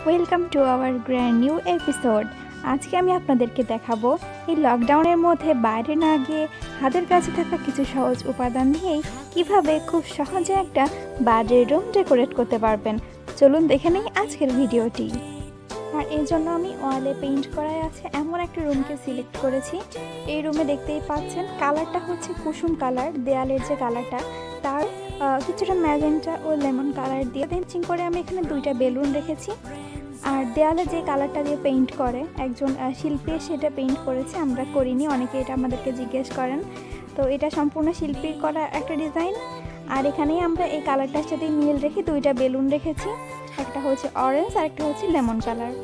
Welcome to our grand new episode. আজকে আমি আপনাদেরকে দেখাবো এই লকডাউনের মধ্যে বাইরে না গিয়ে হাতের কাছে থাকা কিছু সহজ উপাদান দিয়েই কিভাবে খুব সহজে একটা বার্থডে রুম ডেকোরেট করতে পারবেন। চলুন দেখে নিই আজকের ভিডিওটি। আর এই জন্য আমি ওয়ালে পেইন্ট করাই আছে এমন একটা রুমকে সিলেক্ট করেছি। এই রুমে দেখতেই পাচ্ছেন কালারটা হচ্ছে কুসুম কালার, দেয়ালের যে কালারটা তার কিছুটা ম্যাজেন্টা ও লেমন কালার দিয়ে পেন্টিং করে আমি এখানে দুইটা বেলুন রেখেছি। আর দেয়ালে যে কালারটা দিয়ে পেইন্ট করে একজন শিল্পী সেটা পেইন্ট করেছে, আমরা করিনি, অনেকে এটা আমাদেরকে জিজ্ঞেস করেন। তো এটা সম্পূর্ণ শিল্পীর করা একটা ডিজাইন। আর এখানেই আমরা এই কালারটার সাথে মিল রেখে দুইটা বেলুন রেখেছি, একটা হচ্ছে অরেঞ্জ আর একটা হচ্ছে লেমন কালার।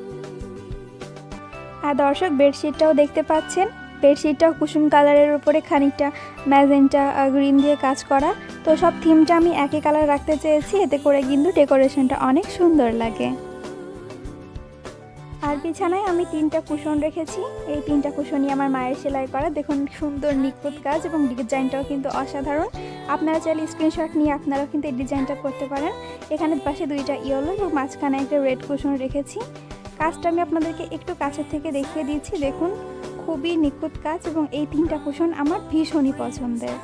আর দর্শক বেডশিটটাও দেখতে পাচ্ছেন, বেডশিটটাও কুসুম কালারের উপরে খানিকটা ম্যাজেন্টা গ্রিন দিয়ে কাজ করা। তো সব থিমটা আমি একই কালার রাখতে চেয়েছি, এতে করে কিন্তু ডেকোরেশনটা অনেক সুন্দর লাগে। আর বিছানায় আমি 3টা কুশন রেখেছি। এই 3টা কুশনই আমার মায়ের সেলাই করা, দেখুন সুন্দর নিখুঁত কাজ এবং ডিজাইনটাও কিন্তু অসাধারণ। আপনারা চাইলে স্ক্রিনশট নিয়ে আপনারাও কিন্তু এই ডিজাইনটা করতে পারেন। এখানে পাশে 2টা ইয়েলো এবং মাঝখানে একটা রেড কুশন রেখেছি। কাজটা আমি আপনাদেরকে একটু কাছের থেকে দেখিয়ে দিচ্ছি, দেখুন খুবই নিখুঁত কাজ এবং এই 3টা কুশন আমার ভীষণই পছন্দের।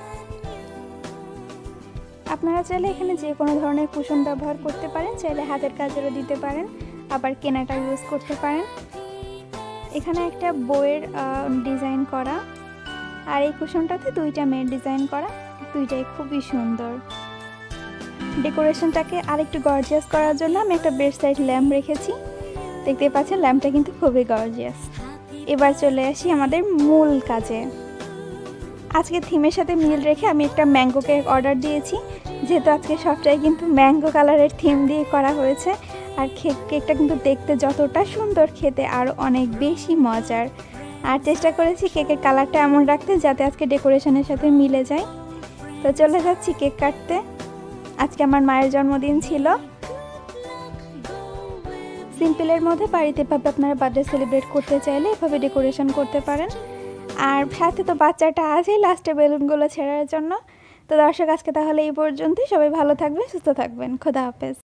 আপনারা চাইলে এখানে যে কোনো ধরনের কুশন ব্যবহার করতে পারেন, চাইলে হাতের কাজেরও দিতে পারেন, আবার কেনাটা ইউজ করতে পারেন। এখানে একটা বইয়ের ডিজাইন করা, আর এই কুশনটাতে 2টা মেয়ের ডিজাইন করা, দুইটাই খুবই সুন্দর। ডেকোরেশনটাকে আরেকটু গর্জিয়াস করার জন্য আমি একটা বেড সাইড ল্যাম্প রেখেছি, দেখতে পাচ্ছেন ল্যাম্পটা কিন্তু খুবই গর্জিয়াস। এবার চলে আসি আমাদের মূল কাজে। আজকে থিমের সাথে মিল রেখে আমি একটা ম্যাঙ্গো কেক অর্ডার দিয়েছি, যেহেতু আজকে সবটাই কিন্তু ম্যাঙ্গো কালারের থিম দিয়ে করা হয়েছে। আর কেকটা কিন্তু দেখতে যতটা সুন্দর, খেতে আরও অনেক বেশি মজার। আর চেষ্টা করেছি কেকের কালারটা এমন রাখতে যাতে আজকে ডেকোরেশনের সাথে মিলে যায়। তো চলে যাচ্ছি কেক কাটতে। আজকে আমার মায়ের জন্মদিন ছিল। সিম্পলের মধ্যে বাড়িতে এভাবে আপনারা বার্থডে সেলিব্রেট করতে চাইলে এভাবে ডেকোরেশন করতে পারেন। আর সাথে তো বাচ্চাটা আছেই লাস্টে বেলুনগুলো ছেড়ার জন্য। তো দর্শক আজকে তাহলে এই পর্যন্তই, সবাই ভালো থাকবেন, সুস্থ থাকবেন, খোদা হাফেজ।